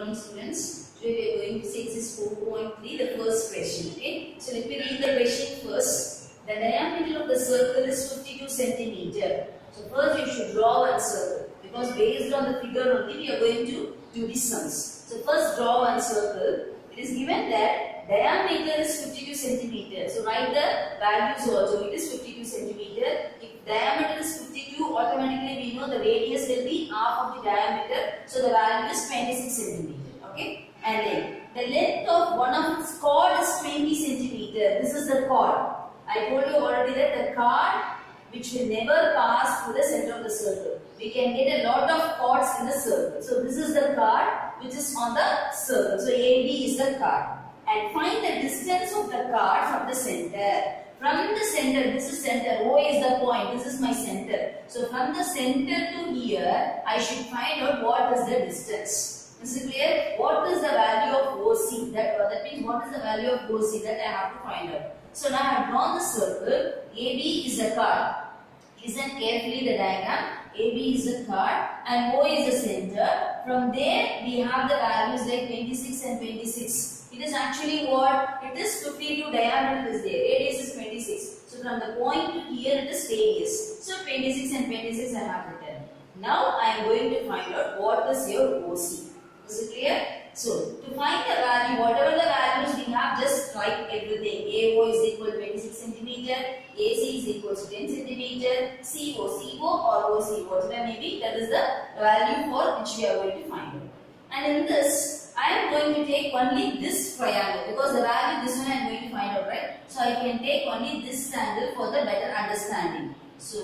morning students. Today we are going to see exercise 4.3, the first question. Okay, so let me read the question first. The diameter of the circle is 52 centimeter. So first you should draw one circle, because based on the figure only we are going to do the sums. So first draw one circle. It is given that diameter is 52 centimeter. So write the values also. It is 52 centimeter. If diameter is 52, automatically we know the radius will be half of the diameter. So the value is 26 centimeter. Okay. And then the length of one of its chord is 20 centimeter. This is the chord. I told you already that the chord which will never pass through the center of the circle. We can get a lot of chords in the circle. So this is the chord which is on the circle. So AB is the chord. And find the distance of the chord from the center. From the center, this is center, O is the point, this is my center. So from the center to here, I should find out what is the distance. Is it clear? What is the value of OC? That means what is the value of OC that I have to find out. So now I have drawn the circle. AB is the chord. Listen carefully the diagram. AB is the chord and O is the center. From there we have the values like 26 and 26. It is actually what? It is 52 diameter is there. Radius is 26. So from the point to here it is radius. So 26 and 26 I have written. Now I am going to find out what is your OC. Is it clear? So to find the value, whatever the values we have, just write everything. AO is equal to 26 centimeter, AC is equal to 10 centimeter, CO or OC, whatever may be, that is the value for which we are going to find out. And in this, I am going to take only this triangle, because the value this one I am going to find out, right? So I can take only this angle for the better understanding.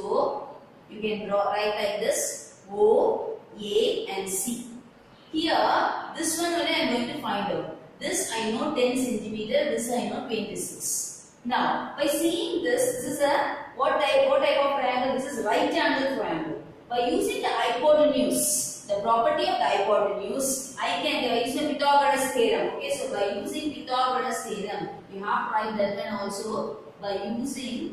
So you can write like this: O, A and C. Here, this one only I am going to find out. This I know 10 centimeter, this I know 26. Now, by seeing this is a what type of triangle? This is right angle triangle. By using the hypotenuse, the property of the hypotenuse, I can use the Pythagoras theorem. Okay, so by using Pythagoras theorem, you have to write that one also. By using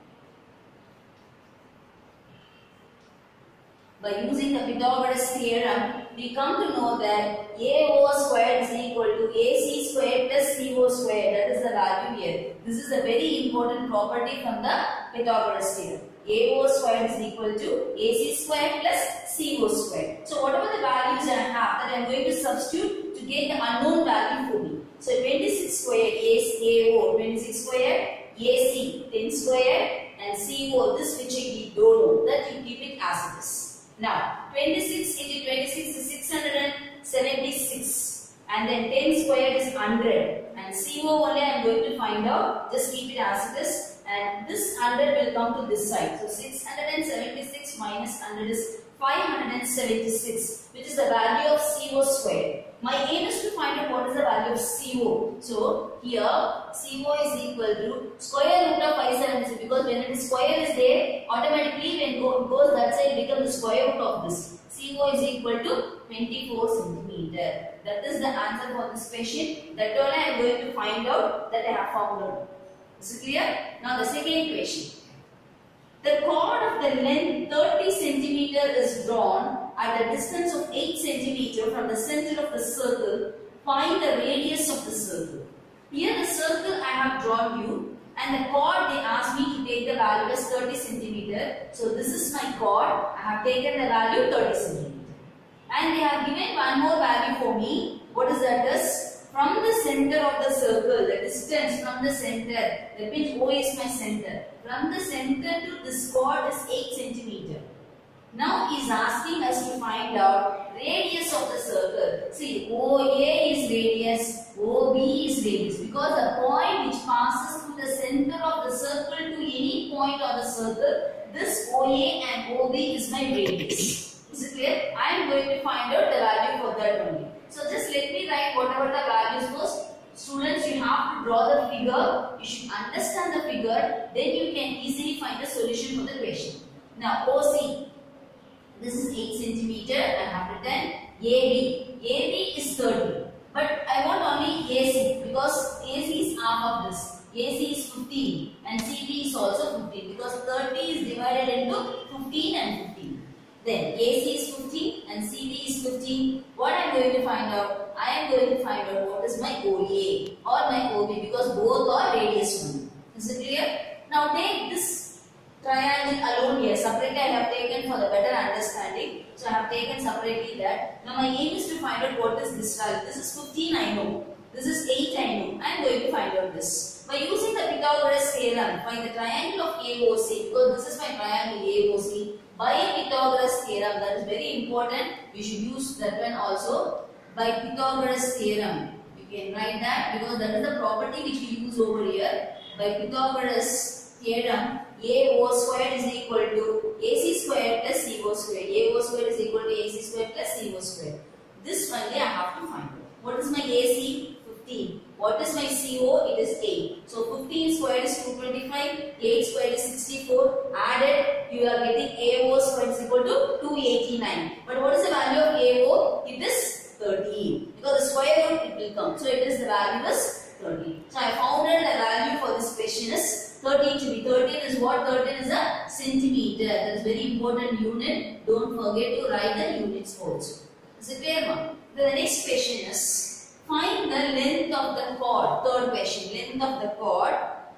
the Pythagoras theorem, we come to know that AO squared is equal to AC squared plus CO squared. That is the value here. This is a very important property from the Pythagoras theorem. AO squared is equal to AC squared plus CO squared. So whatever the values I have, that I am going to substitute to get the unknown value for me. So 26 squared is AO, 26 squared, AC 10 squared, and CO, this which we don't know, that you keep it as it is. Now, 26 into 26 is 676, and then 10 squared is 100, and CO only I am going to find out, just keep it as it is, and this 100 will come to this side. So 676 minus 100 is 576, which is the value of CO squared. My aim is to find out what is the value of CO. So here CO is equal to square root of 576, because when it is square is there, automatically when it goes that side become the square root of this. CO is equal to 24 centimeter. That is the answer for this question. That all I am going to find out, that I have found out. Is it clear? Now the second question. The chord of the length 30 centimeter is drawn at a distance of 8 centimeter from the center of the circle. Find the radius of the circle. Here the circle I have drawn you, and the chord they asked me to take the value as 30 centimeter. So this is my chord. I have taken the value 30 centimeter. And they have given one more value for me. What is that? Is from the center of the circle, the distance from the center, that means O is my center. From the center to this chord is 8 centimeter. Now he is asking us to find out radius of the circle. See, OA is radius, OB is radius, because the point which passes through the center of the circle to any point on the circle, this OA and OB is my radius. Is it clear? I am going to find out the value for that only. So just let me write whatever the values first. Students, you have to draw the figure. You should understand the figure. Then you can easily find the solution for the question. Now OC. This is 8 centimeter. I have written AB. AB is 30. But I want only AC, because AC is half of this. AC is 15 and CD is also 15, because 30 is divided into 15 and 15. Then AC is 15 and CD is 15. What I am going to find out? I am going to find out what is my OA or my OB, because both are radius 1. Is it clear? Now take this triangle alone here. Separately I have taken for the better understanding. So I have taken separately that. Now my aim is to find out what is this value. This is 15, I know. This is 8, I know. I am going to find out this. By using the Pythagoras theorem, find the triangle of AOC, because this is my triangle AOC. By Pythagoras theorem, that is very important. We should use that one also. By Pythagoras theorem, you can write that, because that is the property which we use over here. By Pythagoras theorem, AO squared is equal to AC squared plus CO squared. AO squared is equal to AC squared plus CO squared. This only I have to find out. What is my AC? 15. What is my CO? It is 8. So 15 squared is 225, 8 squared is 64. Added, you are getting AO squared is equal to 289. But what is the value of AO? It is 13. Because the square root it will come. So it is the value is 13. So I found out the value for this question is 13 to be. 13 is what? 13 is a centimeter. That is very important unit. Don't forget to write the units also. Is it clear, ma'am? The next question is, find the length of the chord. Third question, length of the chord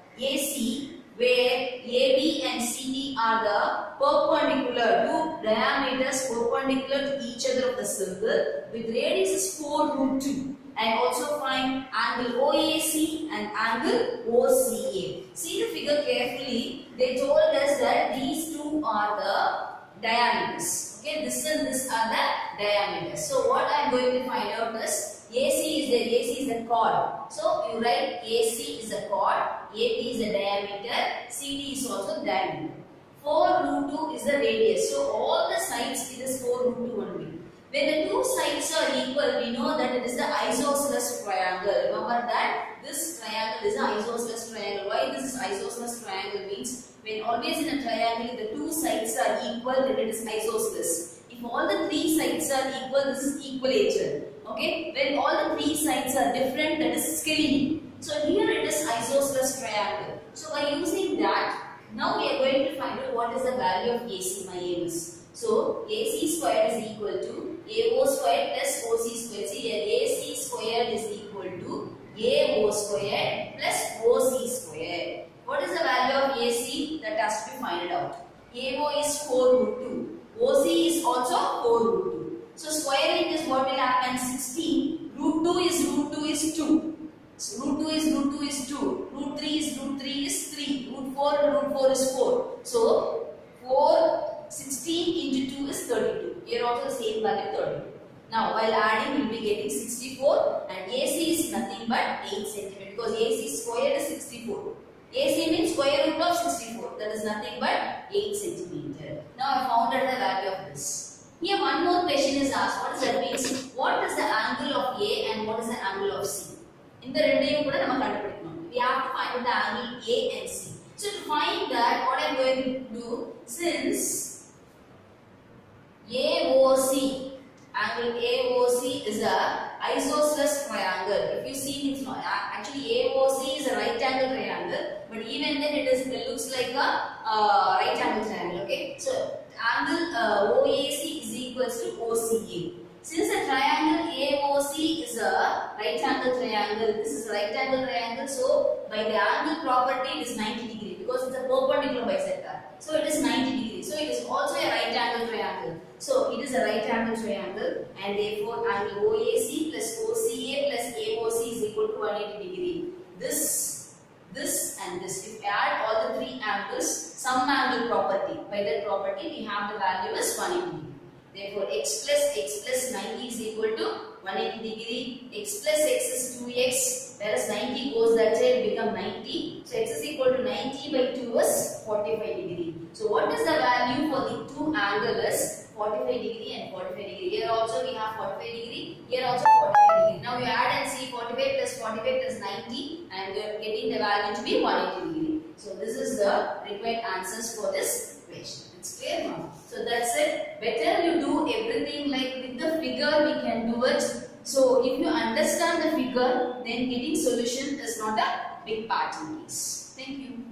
AC, where AB and CD are the perpendicular, two diameters perpendicular to each other of the circle, with radius is 4 root 2. And also find angle OAC and angle OCA. See the figure carefully. They told us that these two are the diameters. Okay, this and this are the diameters. So what I am going to find out is AC is the AC is the chord. So you write AC is the chord, AP is the diameter, CD is also the diameter. 4 root 2 is the radius. So all the sides it is 4 root 2 only. When the two sides are equal, we know that it is the isosceles triangle. Remember that this triangle is an isosceles triangle. Why this is isosceles triangle means when always in a triangle the two sides are equal, then it is isosceles. If all the three sides are equal, this is equilateral. Okay? When all the three sides are different, that is scalene. So here it is isosceles triangle. So by using that, now we are going to find out what is the value of AC. My aim is. So AC squared is equal to AO squared plus OC squared. See here, AC squared is equal to AO squared plus OC squared. What is the value of AC? That has to be found out. AO is 4 root 2. OC is also 4 root 2. So squaring is what will happen? 16. Root 2 is 2. So root 2 is 2. Root 3 is 3. Root 4 is 4. So 16 into 2 is 32. Here also the same value 32. Now while adding we will be getting 64 and AC is nothing but 8 cm because AC squared is 64. AC means square root of 64. That is nothing but 8 cm. Now I found out the value of this. Here one more question is asked. What does that mean? What is the angle of A and what is the angle of C? In the rendering we have to find out the angle A and C. So to find that, what I am going to do, since AOC, angle AOC is a isosceles triangle. If you see, it's not actually AOC is a right angle triangle, but even then it looks like a right angle triangle. Okay, so angle OAC is equals to OCA. Since the triangle AOC is a right angle triangle, this is a right angle triangle, so by the angle property it is 90 degree because it's a perpendicular bisector. So it is 90 degree. So it is also a right angle triangle. So it is a right angle triangle and therefore angle OAC plus OCA plus AOC is equal to 180 degree. This and this. If you add all the three angles, some angle property. By that property we have the value as 180 degree. Therefore, x plus 90 is equal to 180 degree. X plus x is 2x. Whereas 90 goes that side, become 90. So x is equal to 90 by 2 is 45 degree. So what is the value for the two angles? 45 degree and 45 degree. Here also we have 45 degree. Here also 45 degree. Now you add and see 45 plus 45 plus 90 and you are getting the value to be 180 degree. So this is the required answers for this question. It's clear now. So that's it. Better you do everything like with the figure we can do it. So if you understand the figure, then getting solution is not a big part in this. Thank you.